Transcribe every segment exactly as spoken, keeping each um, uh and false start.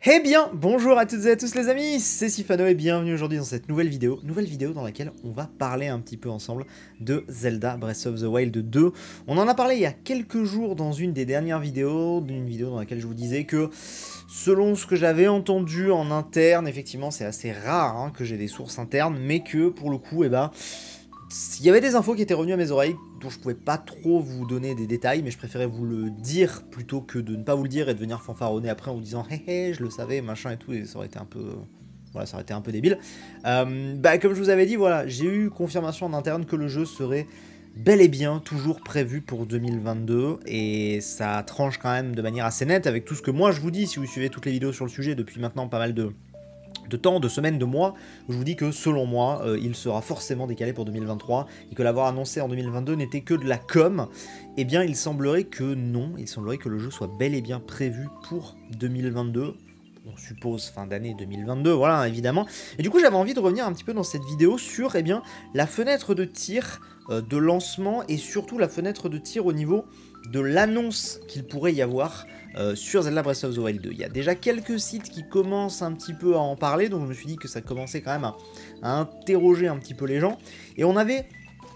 Eh bien, bonjour à toutes et à tous les amis, c'est Sifano et bienvenue aujourd'hui dans cette nouvelle vidéo. Nouvelle vidéo dans laquelle on va parler un petit peu ensemble de Zelda Breath of the Wild deux. On en a parlé il y a quelques jours dans une des dernières vidéos, d'une vidéo dans laquelle je vous disais que selon ce que j'avais entendu en interne, effectivement c'est assez rare hein, que j'ai des sources internes, mais que pour le coup, eh ben... il y avait des infos qui étaient revenues à mes oreilles dont je pouvais pas trop vous donner des détails, mais je préférais vous le dire plutôt que de ne pas vous le dire et de venir fanfaronner après en vous disant hé hé je le savais machin et tout, et ça aurait été un peu voilà ça aurait été un peu débile. Euh, bah comme je vous avais dit, voilà, j'ai eu confirmation en interne que le jeu serait bel et bien toujours prévu pour deux mille vingt-deux, et ça tranche quand même de manière assez nette avec tout ce que moi je vous dis si vous suivez toutes les vidéos sur le sujet depuis maintenant pas mal de de temps, de semaines, de mois, où je vous dis que selon moi, euh, il sera forcément décalé pour deux mille vingt-trois, et que l'avoir annoncé en deux mille vingt-deux n'était que de la com. Eh bien, il semblerait que non, il semblerait que le jeu soit bel et bien prévu pour deux mille vingt-deux, on suppose fin d'année deux mille vingt-deux, voilà, évidemment. Et du coup, j'avais envie de revenir un petit peu dans cette vidéo sur, eh bien, la fenêtre de tir euh, de lancement, et surtout la fenêtre de tir au niveau de l'annonce qu'il pourrait y avoir Euh, sur Zelda Breath of the Wild deux. Il y a déjà quelques sites qui commencent un petit peu à en parler, donc je me suis dit que ça commençait quand même à, à interroger un petit peu les gens. Et on avait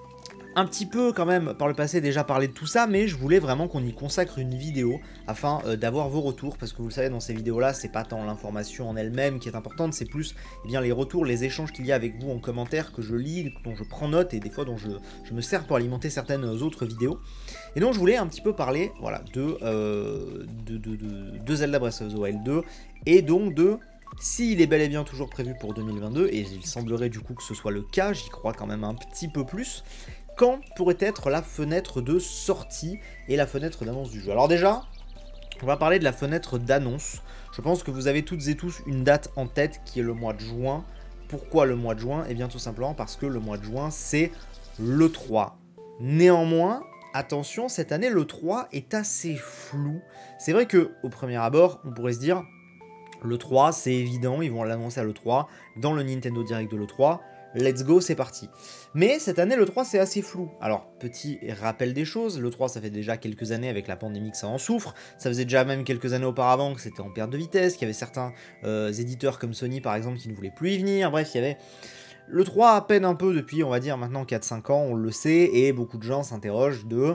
un petit peu quand même par le passé déjà parlé de tout ça, mais je voulais vraiment qu'on y consacre une vidéo afin euh, d'avoir vos retours, parce que vous le savez, dans ces vidéos là c'est pas tant l'information en elle-même qui est importante, c'est plus eh bien, les retours, les échanges qu'il y a avec vous en commentaire, que je lis, dont je prends note et des fois dont je, je me sers pour alimenter certaines autres vidéos. Et donc je voulais un petit peu parler voilà, de, euh, de, de, de, de Zelda Breath of the Wild deux, et donc de s'il est bel et bien toujours prévu pour deux mille vingt-deux, et il semblerait du coup que ce soit le cas, j'y crois quand même un petit peu plus. Quand pourrait être la fenêtre de sortie et la fenêtre d'annonce du jeu? Alors déjà, on va parler de la fenêtre d'annonce. Je pense que vous avez toutes et tous une date en tête qui est le mois de juin. Pourquoi le mois de juin? Eh bien tout simplement parce que le mois de juin c'est l'E trois. Néanmoins, attention, cette année l'E trois est assez flou. C'est vrai que au premier abord, on pourrait se dire l'E trois c'est évident, ils vont l'annoncer à l'E trois, dans le Nintendo Direct de l'E trois. Let's go, c'est parti. Mais cette année, l'E trois, c'est assez flou. Alors, petit rappel des choses, l'E trois, ça fait déjà quelques années avec la pandémie que ça en souffre. Ça faisait déjà même quelques années auparavant que c'était en perte de vitesse, qu'il y avait certains euh, éditeurs comme Sony, par exemple, qui ne voulaient plus y venir. Bref, il y avait... l'E trois à peine un peu depuis, on va dire, maintenant quatre cinq ans, on le sait, et beaucoup de gens s'interrogent de...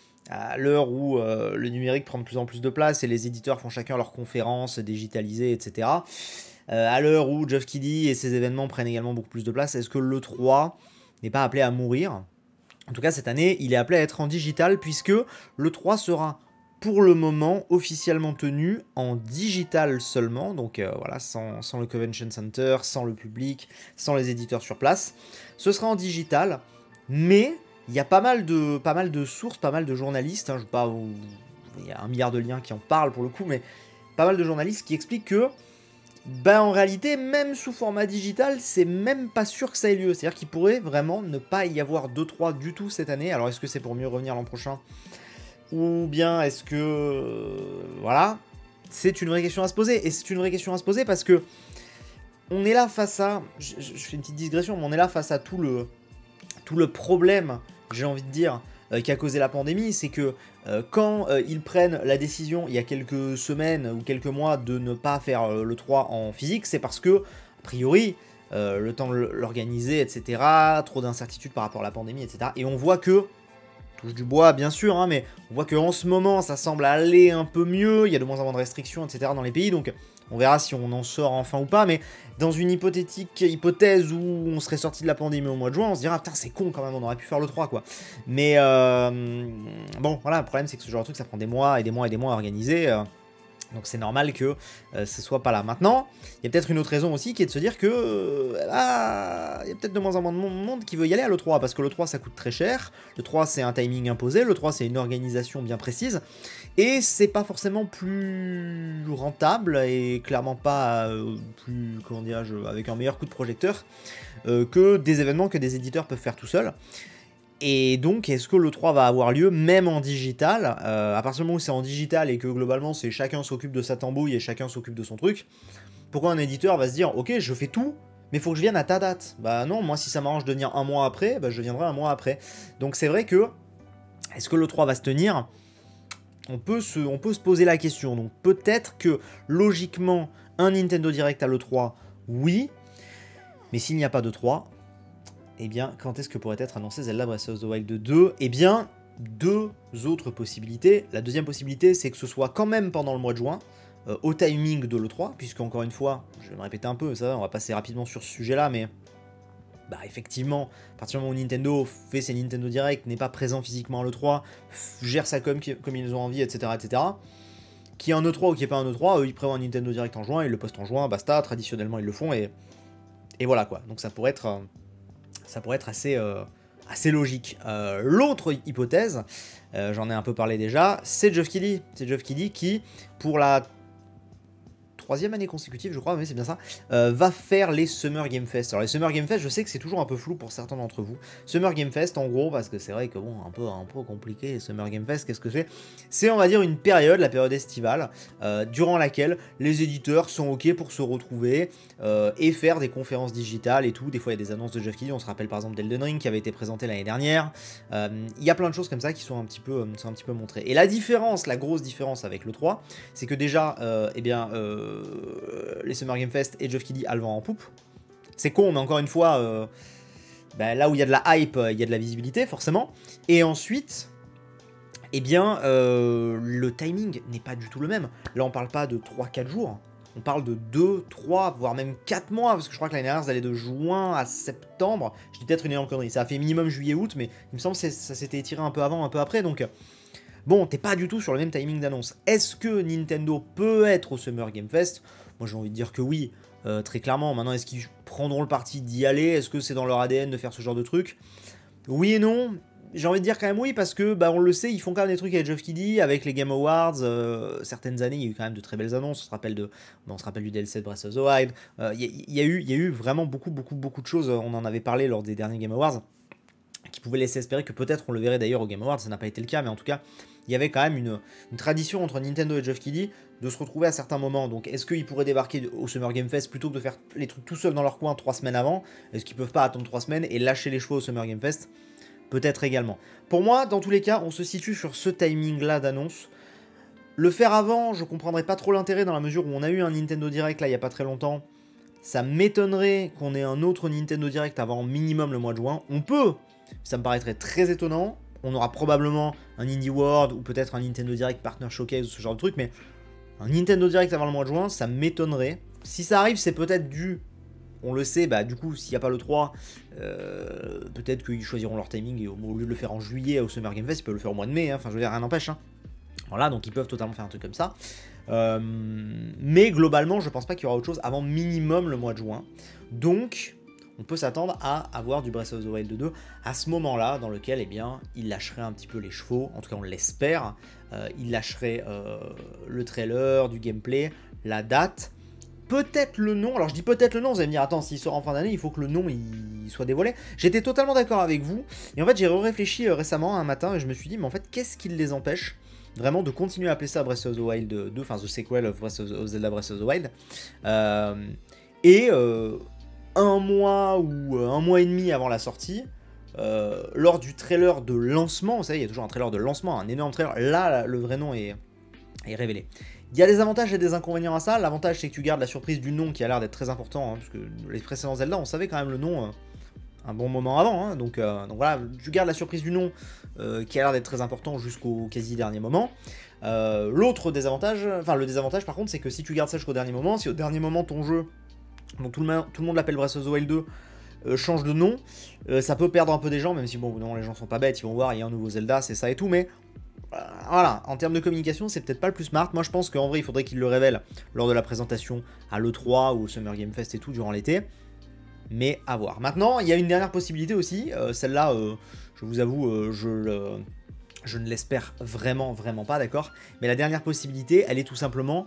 à l'heure où euh, le numérique prend de plus en plus de place et les éditeurs font chacun leurs conférences digitalisées, et cetera, Euh, à l'heure où Geoff Keighley et ses événements prennent également beaucoup plus de place, est-ce que l'E trois n'est pas appelé à mourir? En tout cas, cette année, il est appelé à être en digital, puisque l'E trois sera pour le moment officiellement tenu en digital seulement, donc euh, voilà, sans, sans le Convention Center, sans le public, sans les éditeurs sur place. Ce sera en digital, mais il y a pas mal de, pas mal de sources, pas mal de journalistes, hein, je veux pas vous... il y a un milliard de liens qui en parlent pour le coup, mais pas mal de journalistes qui expliquent que bah en réalité, même sous format digital, c'est même pas sûr que ça ait lieu. C'est-à-dire qu'il pourrait vraiment ne pas y avoir d'E trois du tout cette année. Alors est-ce que c'est pour mieux revenir l'an prochain? Ou bien est-ce que... Euh, voilà. C'est une vraie question à se poser. Et c'est une vraie question à se poser parce que on est là face à... Je, je fais une petite digression, mais on est là face à tout le, tout le problème, j'ai envie de dire, euh, qui a causé la pandémie. C'est que euh, quand euh, ils prennent la décision, il y a quelques semaines ou quelques mois, de ne pas faire euh, l'E trois en physique, c'est parce que, a priori, euh, le temps de l'organiser, et cetera, trop d'incertitudes par rapport à la pandémie, et cetera. Et on voit que, touche du bois bien sûr, hein, mais on voit qu'en ce moment, ça semble aller un peu mieux, il y a de moins en moins de restrictions, et cetera dans les pays, donc on verra si on en sort enfin ou pas, mais dans une hypothétique hypothèse où on serait sorti de la pandémie au mois de juin, on se dira, putain, c'est con quand même, on aurait pu faire l'E trois, quoi. Mais, euh, bon, voilà, le problème, c'est que ce genre de truc, ça prend des mois et des mois et des mois à organiser, euh, donc c'est normal que euh, ce soit pas là. Maintenant, il y a peut-être une autre raison aussi, qui est de se dire que, euh, ah, il y a peut-être de moins en moins de monde qui veut y aller à l'E trois, parce que l'E trois, ça coûte très cher, l'E trois, c'est un timing imposé, l'E trois, c'est une organisation bien précise, et c'est pas forcément plus rentable, et clairement pas euh, plus, comment dirais-je, avec un meilleur coup de projecteur, euh, que des événements que des éditeurs peuvent faire tout seuls. Et donc, est-ce que l'E trois va avoir lieu même en digital? euh, À partir du moment où c'est en digital et que globalement, c'est chacun s'occupe de sa tambouille et chacun s'occupe de son truc, pourquoi un éditeur va se dire, ok, je fais tout, mais il faut que je vienne à ta date? Bah non, moi, si ça m'arrange de venir un mois après, bah, je viendrai un mois après. Donc c'est vrai que, est-ce que l'E trois va se tenir? On peut, se, on peut se poser la question. Donc peut-être que, logiquement, Un Nintendo Direct à l'E trois, oui. Mais s'il n'y a pas d'E trois, eh bien, quand est-ce que pourrait être annoncé Zelda Breath of the Wild deux? Eh bien, deux autres possibilités. La deuxième possibilité, c'est que ce soit quand même pendant le mois de juin, euh, au timing de l'E trois, puisque encore une fois, je vais me répéter un peu, ça, on va passer rapidement sur ce sujet-là, mais bah effectivement, à partir du moment où Nintendo fait ses Nintendo Direct, n'est pas présent physiquement à l'E trois, gère ça comme, comme ils ont envie, et cetera, et cetera. Qu'il y ait un E trois ou qu'il n'y ait pas un E trois, eux, ils prévoient un Nintendo Direct en juin, ils le postent en juin, basta, traditionnellement ils le font, et, et voilà quoi. Donc ça pourrait être, euh, ça pourrait être assez, euh, assez logique. Euh, L'autre hypothèse, euh, j'en ai un peu parlé déjà, c'est Geoff Keighley. C'est Geoff Keighley qui, pour la troisième année consécutive, je crois, mais c'est bien ça, euh, va faire les Summer Game Fest. Alors les Summer Game Fest, je sais que c'est toujours un peu flou pour certains d'entre vous. Summer Game Fest, en gros, parce que c'est vrai que bon, un peu, un peu compliqué, Summer Game Fest, qu'est-ce que c'est? C'est, on va dire, une période, la période estivale, euh, durant laquelle les éditeurs sont ok pour se retrouver euh, et faire des conférences digitales et tout. Des fois, il y a des annonces de Geoff Keighley, on se rappelle par exemple d'Elden Ring qui avait été présenté l'année dernière. Euh, Il y a plein de choses comme ça qui sont un petit peu, sont un petit peu montrées. Et la différence, la grosse différence avec l'E trois, c'est que déjà, euh, eh bien, euh, les Summer Game Fest et Geoff Keighley a le vent en poupe. C'est con, mais encore une fois, euh, bah, là où il y a de la hype, il y a de la visibilité, forcément. Et ensuite, eh bien, euh, le timing n'est pas du tout le même. Là, on parle pas de trois quatre jours, on parle de deux, trois, voire même quatre mois, parce que je crois que l'année dernière, ça allait de juin à septembre. Je dis peut-être une énorme connerie. Ça a fait minimum juillet-août, mais il me semble que ça s'était étiré un peu avant, un peu après, donc... Bon, t'es pas du tout sur le même timing d'annonce. Est-ce que Nintendo peut être au Summer Game Fest? Moi, j'ai envie de dire que oui, euh, très clairement. Maintenant, est-ce qu'ils prendront le parti d'y aller? Est-ce que c'est dans leur A D N de faire ce genre de truc? Oui et non. J'ai envie de dire quand même oui, parce que, bah, on le sait, ils font quand même des trucs avec Geoff Keighley, avec les Game Awards. Euh, certaines années, il y a eu quand même de très belles annonces. On se rappelle, de, bon, on se rappelle du D L C de Breath of the Wild. Il euh, y, y, y, a eu, y a eu vraiment beaucoup, beaucoup, beaucoup de choses. On en avait parlé lors des derniers Game Awards, qui pouvaient laisser espérer que peut-être on le verrait d'ailleurs au Game Awards. Ça n'a pas été le cas, mais en tout cas, il y avait quand même une, une tradition entre Nintendo et Geoff Keighley de se retrouver à certains moments. Donc est-ce qu'ils pourraient débarquer au Summer Game Fest plutôt que de faire les trucs tout seuls dans leur coin trois semaines avant? Est-ce qu'ils peuvent pas attendre trois semaines et lâcher les chevaux au Summer Game Fest? Peut-être également. Pour moi, dans tous les cas, on se situe sur ce timing-là d'annonce. Le faire avant, je comprendrais pas trop l'intérêt dans la mesure où on a eu un Nintendo Direct là il y a pas très longtemps. Ça m'étonnerait qu'on ait un autre Nintendo Direct avant minimum le mois de juin. On peut, ça me paraîtrait très étonnant. On aura probablement un Indie World ou peut-être un Nintendo Direct Partner Showcase ou ce genre de truc, mais un Nintendo Direct avant le mois de juin, ça m'étonnerait. Si ça arrive, c'est peut-être dû, on le sait, bah du coup, s'il n'y a pas le trois, euh, peut-être qu'ils choisiront leur timing et au, au lieu de le faire en juillet au Summer Game Fest, ils peuvent le faire au mois de mai, hein. Enfin je veux dire, rien n'empêche. Hein. Voilà, donc ils peuvent totalement faire un truc comme ça. Euh, mais globalement, je pense pas qu'il y aura autre chose avant minimum le mois de juin. Donc... on peut s'attendre à avoir du Breath of the Wild deux à ce moment-là, dans lequel eh bien, il lâcherait un petit peu les chevaux, en tout cas on l'espère, euh, il lâcherait euh, le trailer, du gameplay, la date, peut-être le nom, alors je dis peut-être le nom, vous allez me dire, attends, s'il sort en fin d'année, il faut que le nom il soit dévoilé. J'étais totalement d'accord avec vous, et en fait j'ai réfléchi euh, récemment un matin, et je me suis dit, mais en fait, qu'est-ce qui les empêche vraiment de continuer à appeler ça Breath of the Wild deux, enfin The Sequel of, Breath of, the, of Zelda Breath of the Wild, euh, et... Euh, un mois ou un mois et demi avant la sortie, euh, lors du trailer de lancement, vous savez, il y a toujours un trailer de lancement, un énorme trailer, là, le vrai nom est, est révélé. Il y a des avantages et des inconvénients à ça. L'avantage, c'est que tu gardes la surprise du nom qui a l'air d'être très important, hein, parce que les précédents Zelda, on savait quand même le nom euh, un bon moment avant, hein, donc, euh, donc voilà, tu gardes la surprise du nom euh, qui a l'air d'être très important jusqu'au quasi dernier moment. Euh, L'autre désavantage, enfin le désavantage par contre, c'est que si tu gardes ça jusqu'au dernier moment, si au dernier moment ton jeu... donc tout le, tout le monde l'appelle Breath of the Wild deux, euh, change de nom, euh, ça peut perdre un peu des gens, même si bon, non, les gens sont pas bêtes, ils vont voir, il y a un nouveau Zelda, c'est ça et tout, mais euh, voilà, en termes de communication, c'est peut-être pas le plus smart. Moi je pense qu'en vrai, il faudrait qu'ils le révèlent lors de la présentation à l'E trois ou au Summer Game Fest et tout, durant l'été, mais à voir. Maintenant, il y a une dernière possibilité aussi, euh, celle-là, euh, je vous avoue, euh, je le... je ne l'espère vraiment, vraiment pas, d'accord, mais la dernière possibilité, elle est tout simplement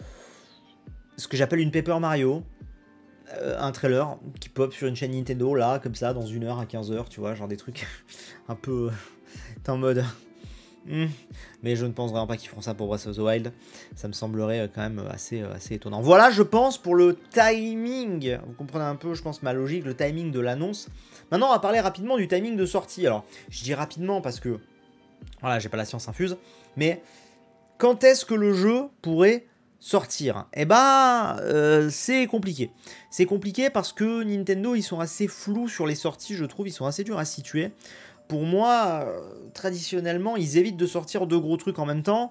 ce que j'appelle une Paper Mario. Euh, un trailer qui pop sur une chaîne Nintendo, là, comme ça, dans une heure à quinze heures, tu vois, genre des trucs un peu... t'es en mode... hmm. Mais je ne pense vraiment pas qu'ils feront ça pour Breath of the Wild. Ça me semblerait quand même assez, assez étonnant. Voilà, je pense, pour le timing. Vous comprenez un peu, je pense, ma logique, le timing de l'annonce. Maintenant, on va parler rapidement du timing de sortie. Alors, je dis rapidement parce que... voilà, j'ai pas la science infuse. Mais quand est-ce que le jeu pourrait sortir. Eh bah, euh, c'est compliqué. C'est compliqué parce que Nintendo, ils sont assez flous sur les sorties, je trouve. Ils sont assez durs à situer. Pour moi, euh, traditionnellement, ils évitent de sortir deux gros trucs en même temps.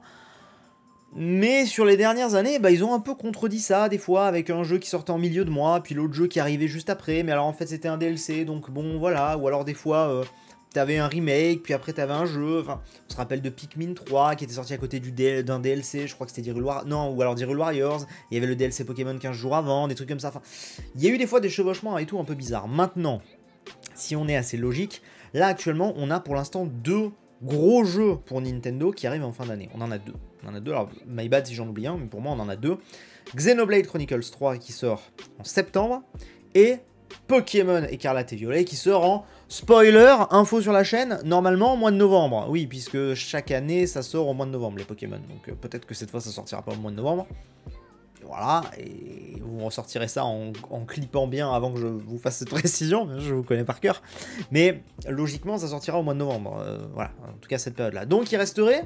Mais sur les dernières années, bah, ils ont un peu contredit ça, des fois, avec un jeu qui sortait en milieu de mois, puis l'autre jeu qui arrivait juste après. Mais alors, en fait, c'était un D L C, donc bon, voilà. Ou alors, des fois... Euh, T'avais un remake, puis après t'avais un jeu, enfin, on se rappelle de Pikmin trois, qui était sorti à côté d'un D L C, je crois que c'était d'Hyrule Warriors, non, ou alors d'Hyrule Warriors, il y avait le D L C Pokémon quinze jours avant, des trucs comme ça, enfin, il y a eu des fois des chevauchements et tout un peu bizarres. Maintenant, si on est assez logique, là actuellement, on a pour l'instant deux gros jeux pour Nintendo qui arrivent en fin d'année, on en a deux, on en a deux, alors my bad si j'en oublie un, mais pour moi on en a deux, Xenoblade Chronicles trois qui sort en septembre, et Pokémon Écarlate et Violet qui sort en spoiler, info sur la chaîne, normalement au mois de novembre. Oui, puisque chaque année ça sort au mois de novembre les Pokémon. Donc euh, peut-être que cette fois ça sortira pas au mois de novembre. Voilà, et vous ressortirez ça en, en clippant bien avant que je vous fasse cette précision, je vous connais par cœur. Mais logiquement ça sortira au mois de novembre. Euh, voilà, en tout cas cette période-là. Donc il resterait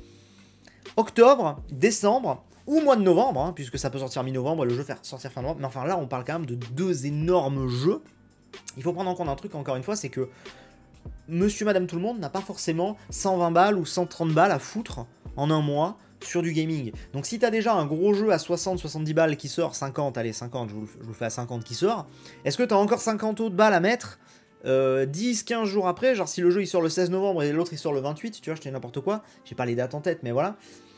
octobre, décembre, ou mois de novembre, hein, puisque ça peut sortir mi-novembre et le jeu faire sortir fin novembre. Mais enfin là, on parle quand même de deux énormes jeux. Il faut prendre en compte un truc, encore une fois, c'est que monsieur, madame, tout le monde n'a pas forcément cent vingt balles ou cent trente balles à foutre en un mois sur du gaming. Donc si t'as déjà un gros jeu à soixante soixante-dix balles qui sort, cinquante, allez cinquante, je vous, je vous fais à cinquante qui sort, est-ce que t'as encore cinquante autres balles à mettre euh, dix quinze jours après, genre si le jeu il sort le seize novembre et l'autre il sort le vingt-huit, tu vois, je te dis n'importe quoi, j'ai pas les dates en tête, mais voilà.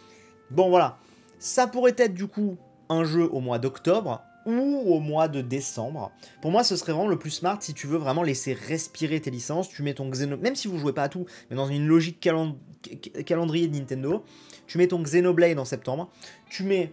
Bon voilà, ça pourrait être du coup un jeu au mois d'octobre ou au mois de décembre. Pour moi, ce serait vraiment le plus smart si tu veux vraiment laisser respirer tes licences. Tu mets ton Xenoblade, même si vous jouez pas à tout, mais dans une logique calen... calendrier de Nintendo, tu mets ton Xenoblade en septembre, tu mets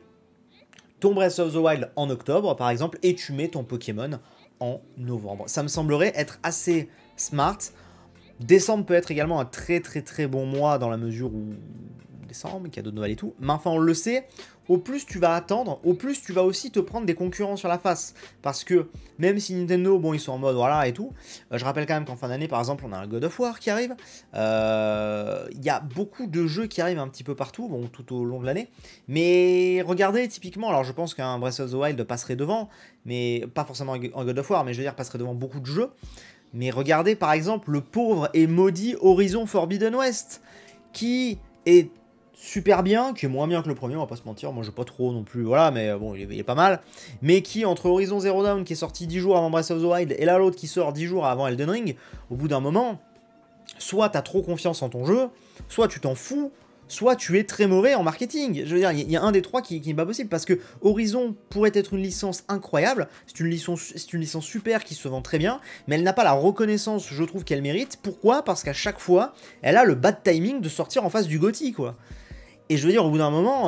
ton Breath of the Wild en octobre, par exemple, et tu mets ton Pokémon en novembre. Ça me semblerait être assez smart. Décembre peut être également un très très très bon mois dans la mesure où... décembre, cadeau de Noël et tout, mais enfin on le sait, au plus tu vas attendre, au plus tu vas aussi te prendre des concurrents sur la face, parce que même si Nintendo, bon ils sont en mode voilà et tout, euh, je rappelle quand même qu'en fin d'année par exemple on a un God of War qui arrive, il euh, y a beaucoup de jeux qui arrivent un petit peu partout, bon tout au long de l'année, mais regardez typiquement, alors je pense qu'un Breath of the Wild passerait devant, mais pas forcément un God of War, mais je veux dire passerait devant beaucoup de jeux, mais regardez par exemple le pauvre et maudit Horizon Forbidden West, qui est super bien, qui est moins bien que le premier, on va pas se mentir, moi je pas trop non plus, voilà, mais bon, il est, il est pas mal, mais qui, entre Horizon Zero Dawn, qui est sorti dix jours avant Breath of the Wild, et là l'autre qui sort dix jours avant Elden Ring, au bout d'un moment, soit t'as trop confiance en ton jeu, soit tu t'en fous, soit tu es très mauvais en marketing. Je veux dire, il y, y a un des trois qui, qui n'est pas possible, parce que Horizon pourrait être une licence incroyable, c'est une licence, c'est une licence super qui se vend très bien, mais elle n'a pas la reconnaissance, je trouve, qu'elle mérite. Pourquoi? Parce qu'à chaque fois, elle a le bad timing de sortir en face du G O T Y, quoi. Et je veux dire, au bout d'un moment,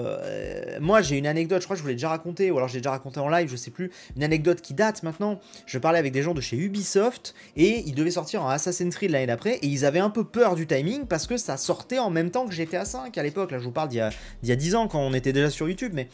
euh, moi j'ai une anecdote, je crois que je vous l'ai déjà raconté, ou alors je l'ai déjà raconté en live, je sais plus, une anecdote qui date maintenant. Je parlais avec des gens de chez Ubisoft, et ils devaient sortir un Assassin's Creed l'année d'après, et ils avaient un peu peur du timing, parce que ça sortait en même temps que G T A cinq à l'époque. Là je vous parle d'il y a, d'il y a dix ans, quand on était déjà sur YouTube, mais...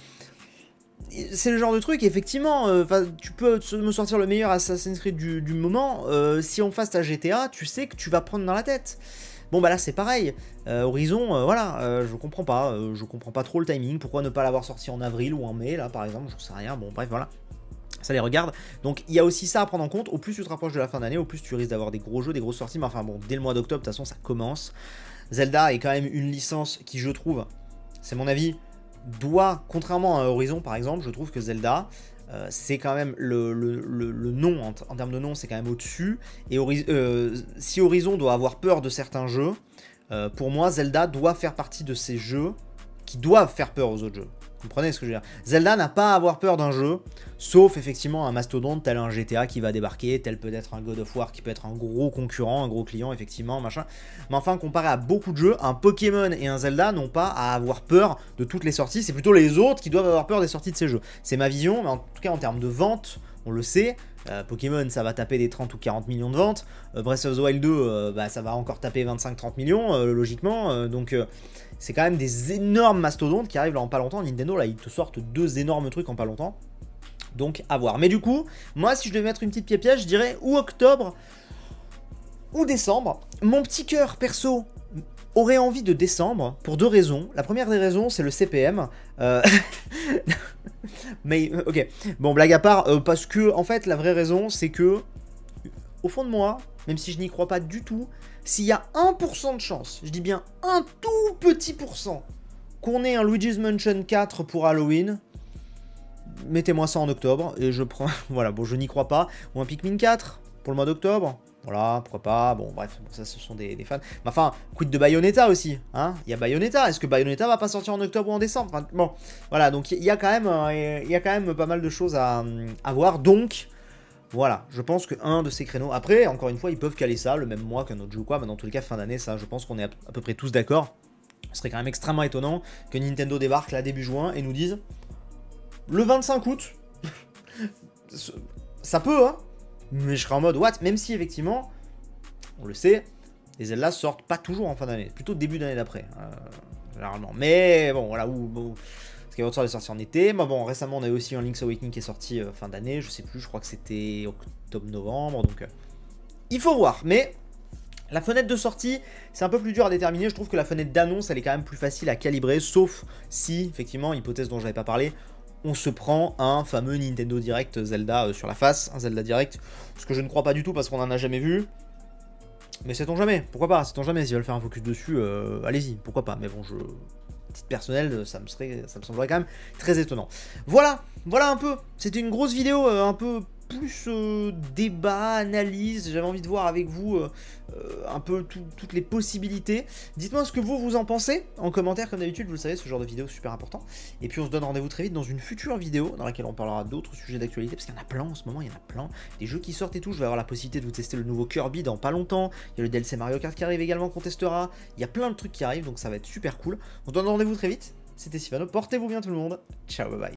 c'est le genre de truc, effectivement, euh, tu peux me sortir le meilleur Assassin's Creed du, du moment, euh, si on face à G T A, tu sais que tu vas prendre dans la tête. Bon bah là c'est pareil, euh, Horizon, euh, voilà, euh, je comprends pas, euh, je comprends pas trop le timing, pourquoi ne pas l'avoir sorti en avril ou en mai, là par exemple, j'en sais rien, bon bref voilà, ça les regarde. Donc il y a aussi ça à prendre en compte, au plus tu te rapproches de la fin d'année, au plus tu risques d'avoir des gros jeux, des grosses sorties, mais enfin bon, dès le mois d'octobre, de toute façon ça commence. Zelda est quand même une licence qui, je trouve, c'est mon avis, doit, contrairement à Horizon par exemple, je trouve que Zelda... Euh, c'est quand même le, le, le, le nom, en, en termes de nom, c'est quand même au-dessus. Et Hori euh, si Horizon doit avoir peur de certains jeux, euh, pour moi, Zelda doit faire partie de ces jeux qui doivent faire peur aux autres jeux. Vous comprenez ce que je veux dire? Zelda n'a pas à avoir peur d'un jeu, sauf effectivement un mastodonte tel un G T A qui va débarquer, tel peut-être un God of War qui peut être un gros concurrent, un gros client, effectivement, machin. Mais enfin, comparé à beaucoup de jeux, un Pokémon et un Zelda n'ont pas à avoir peur de toutes les sorties, c'est plutôt les autres qui doivent avoir peur des sorties de ces jeux. C'est ma vision, mais en tout cas en termes de vente, on le sait, euh, Pokémon ça va taper des trente ou quarante millions de ventes, euh, Breath of the Wild deux, euh, bah, ça va encore taper vingt-cinq trente millions, euh, logiquement, euh, donc... Euh, c'est quand même des énormes mastodontes qui arrivent là en pas longtemps. Nintendo, là, ils te sortent deux énormes trucs en pas longtemps. Donc, à voir. Mais du coup, moi, si je devais mettre une petite pied-pièce, je dirais ou octobre ou décembre. Mon petit cœur, perso, aurait envie de descendre pour deux raisons. La première des raisons, c'est le C P M. Euh... Mais, ok. Bon, blague à part, euh, parce que, en fait, la vraie raison, c'est que, au fond de moi, même si je n'y crois pas du tout, s'il y a un pour cent de chance, je dis bien un tout petit pourcent, qu'on ait un Luigi's Mansion quatre pour Halloween, mettez-moi ça en octobre, et je prends... Voilà, bon, je n'y crois pas. Ou un Pikmin quatre pour le mois d'octobre. Voilà, pourquoi pas. Bon, bref, ça, ce sont des, des fans. Mais enfin, quid de Bayonetta aussi, hein. Il y a Bayonetta. Est-ce que Bayonetta va pas sortir en octobre ou en décembre? Enfin, bon, voilà, donc il y a quand même, euh, il y a quand même pas mal de choses à, à voir. Donc, voilà, je pense que un de ces créneaux... Après, encore une fois, ils peuvent caler ça le même mois qu'un autre jeu ou quoi. Mais dans tous les cas, fin d'année, ça, je pense qu'on est à, à peu près tous d'accord. Ce serait quand même extrêmement étonnant que Nintendo débarque là début juin et nous dise... Le vingt-cinq août, ça peut, hein. Mais je serais en mode, what? Même si, effectivement, on le sait, les Zelda sortent pas toujours en fin d'année, plutôt début d'année d'après, euh, généralement. Mais bon, voilà, où... où Skyward Sword est sorti en été. Mais bon, récemment, on a eu aussi un Link's Awakening qui est sorti euh, fin d'année, je sais plus, je crois que c'était octobre-novembre, donc... Euh, il faut voir, mais... La fenêtre de sortie, c'est un peu plus dur à déterminer. Je trouve que la fenêtre d'annonce, elle est quand même plus facile à calibrer, sauf si, effectivement, hypothèse dont j'avais pas parlé, on se prend un fameux Nintendo Direct Zelda euh, sur la face, un Zelda Direct, ce que je ne crois pas du tout parce qu'on en a jamais vu. Mais sait-on jamais, pourquoi pas, sait-on jamais, s'ils veulent faire un focus dessus, euh, allez-y, pourquoi pas. Mais bon, je... titre personnel, ça me, serait, ça me semblerait quand même très étonnant. Voilà, voilà un peu, c'était une grosse vidéo, euh, un peu... plus euh, débat, analyse, j'avais envie de voir avec vous euh, euh, un peu tout, toutes les possibilités. Dites-moi ce que vous, vous en pensez en commentaire, comme d'habitude, vous le savez, ce genre de vidéo super important. Et puis on se donne rendez-vous très vite dans une future vidéo dans laquelle on parlera d'autres sujets d'actualité, parce qu'il y en a plein en ce moment, il y en a plein. Des jeux qui sortent et tout, je vais avoir la possibilité de vous tester le nouveau Kirby dans pas longtemps, il y a le D L C Mario Kart qui arrive également qu'on testera, il y a plein de trucs qui arrivent, donc ça va être super cool. On se donne rendez-vous très vite, c'était Sifano, portez-vous bien tout le monde, ciao, bye bye.